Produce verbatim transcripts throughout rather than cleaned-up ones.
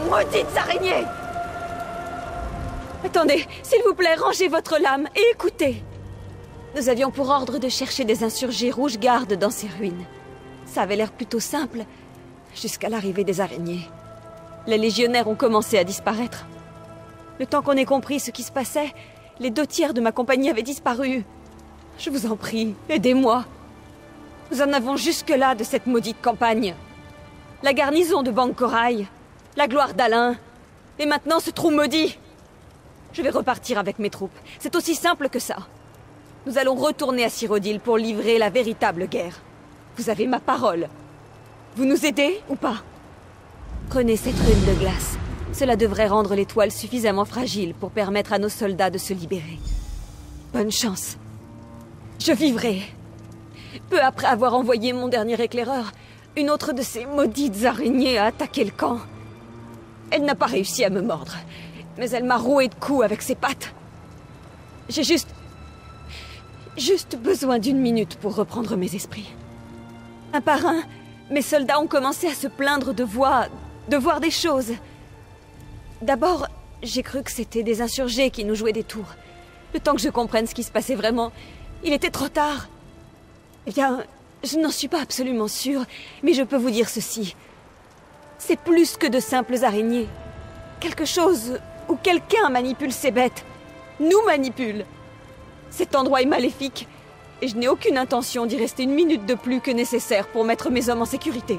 Maudites araignées! Attendez, s'il vous plaît, rangez votre lame et écoutez. Nous avions pour ordre de chercher des insurgés rouges-gardes dans ces ruines. Ça avait l'air plutôt simple, jusqu'à l'arrivée des araignées. Les légionnaires ont commencé à disparaître. Le temps qu'on ait compris ce qui se passait, les deux tiers de ma compagnie avaient disparu. Je vous en prie, aidez-moi. Nous en avons jusque-là de cette maudite campagne. La garnison de Bancorail, la gloire d'Alain, et maintenant ce trou maudit. Je vais repartir avec mes troupes. C'est aussi simple que ça. Nous allons retourner à Cyrodiil pour livrer la véritable guerre. Vous avez ma parole. Vous nous aidez ou pas? Prenez cette rune de glace. Cela devrait rendre l'étoile suffisamment fragile pour permettre à nos soldats de se libérer. Bonne chance. Je vivrai. Peu après avoir envoyé mon dernier éclaireur, une autre de ces maudites araignées a attaqué le camp. Elle n'a pas réussi à me mordre, mais elle m'a roué de coups avec ses pattes. J'ai juste... juste besoin d'une minute pour reprendre mes esprits. Un par un, mes soldats ont commencé à se plaindre de voir... de voir des choses. D'abord, j'ai cru que c'était des insurgés qui nous jouaient des tours. Le temps que je comprenne ce qui se passait vraiment, il était trop tard. Eh bien, je n'en suis pas absolument sûre, mais je peux vous dire ceci. C'est plus que de simples araignées. Quelque chose où quelqu'un manipule ces bêtes. Nous manipule. Cet endroit est maléfique, et je n'ai aucune intention d'y rester une minute de plus que nécessaire pour mettre mes hommes en sécurité.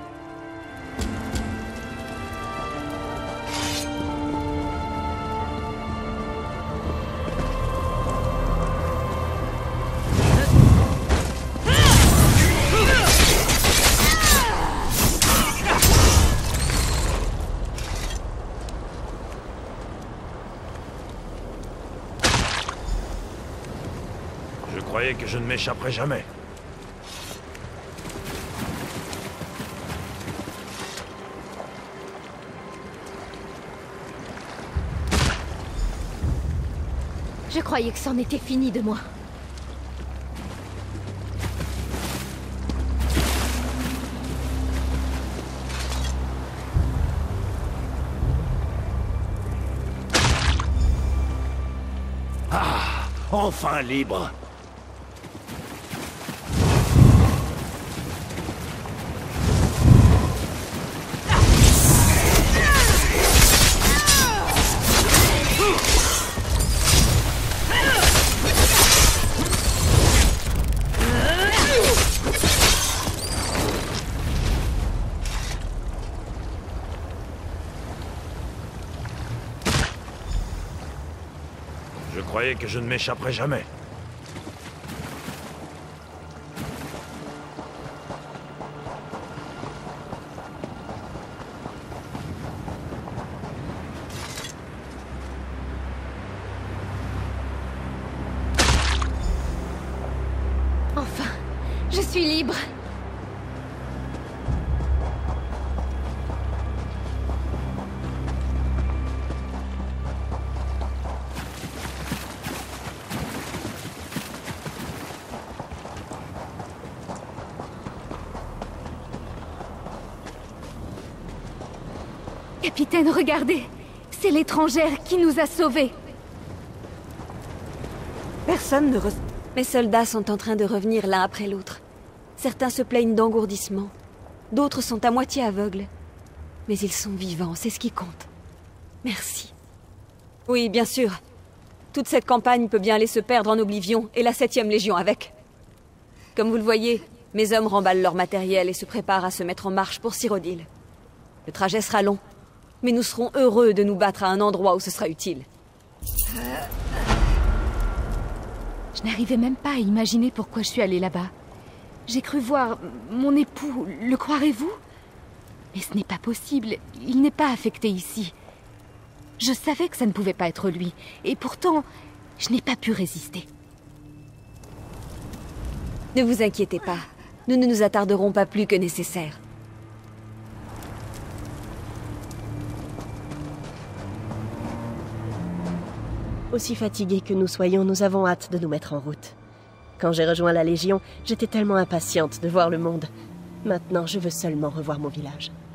Je croyais que je ne m'échapperais jamais. Je croyais que c'en était fini de moi. Ah, enfin libre. Je croyais que je ne m'échapperais jamais. Enfin, je suis libre. Capitaine, regardez! C'est l'étrangère qui nous a sauvés! Personne ne re... Mes soldats sont en train de revenir l'un après l'autre. Certains se plaignent d'engourdissement. D'autres sont à moitié aveugles. Mais ils sont vivants, c'est ce qui compte. Merci. Oui, bien sûr. Toute cette campagne peut bien aller se perdre en oblivion, et la septième Légion avec. Comme vous le voyez, mes hommes remballent leur matériel et se préparent à se mettre en marche pour Cyrodiil. Le trajet sera long, mais nous serons heureux de nous battre à un endroit où ce sera utile. Je n'arrivais même pas à imaginer pourquoi je suis allée là-bas. J'ai cru voir mon époux, le croirez-vous? Mais ce n'est pas possible, il n'est pas affecté ici. Je savais que ça ne pouvait pas être lui, et pourtant, je n'ai pas pu résister. Ne vous inquiétez pas, nous ne nous attarderons pas plus que nécessaire. Aussi fatigués que nous soyons, nous avons hâte de nous mettre en route. Quand j'ai rejoint la Légion, j'étais tellement impatiente de voir le monde. Maintenant, je veux seulement revoir mon village.